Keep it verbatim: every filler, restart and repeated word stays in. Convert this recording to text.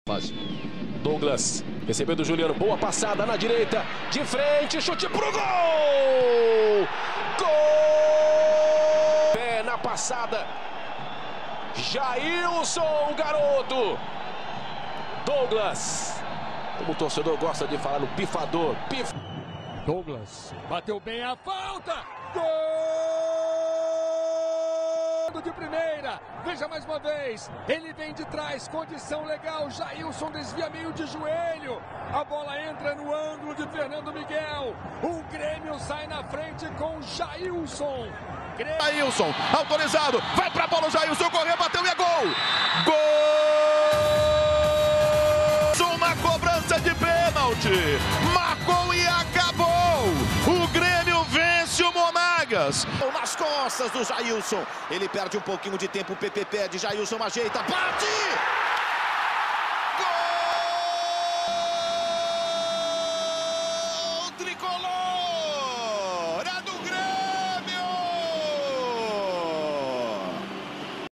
Fácil. Douglas recebeu do Juliano, boa passada na direita, de frente, chute pro gol! Gol! Pé na passada, Jailson, garoto! Douglas, como o torcedor gosta de falar no pifador, pif... Douglas bateu bem a falta, gol de primeira, veja mais uma vez, ele vem de trás, condição legal, Jailson desvia meio de joelho, a bola entra no ângulo de Fernando Miguel, o Grêmio sai na frente com Jailson. Grêmio... Jailson, autorizado, vai pra bola o Jailson, correu, bateu e é gol! Gol! Uma cobrança de pênalti, marcou e acabou! O Grêmio vence o Monagas! Nas costas do Jailson, ele perde um pouquinho de tempo, o P P pede, Jailson ajeita, bate!